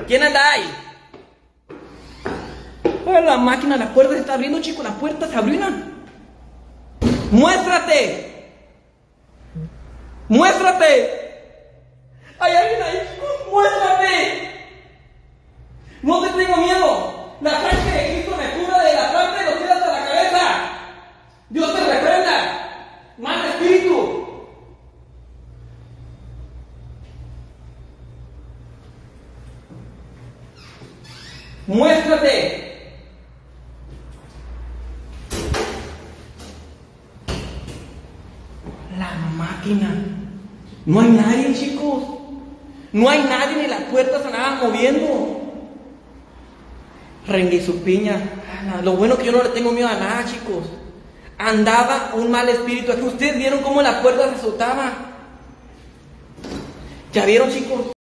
¿Quién anda ahí? Oye, la máquina, la puerta se está abriendo, chicos. La puerta se abrió. ¡Muéstrate! ¡Muéstrate! ¡Hay alguien ahí, chicos! ¡Muéstrate! ¡No te tengo miedo! La sangre de Cristo me cura de la planta de los pies hasta la cabeza. Dios te reprenda. ¡Mal espíritu! ¡Muéstrate! La máquina. No hay nadie, chicos. No hay nadie, ni las puertas se andaban moviendo. Rengue su piña. Lo bueno que yo no le tengo miedo a nada, chicos. Andaba un mal espíritu aquí. Ustedes vieron cómo la puerta se soltaba. ¿Ya vieron, chicos?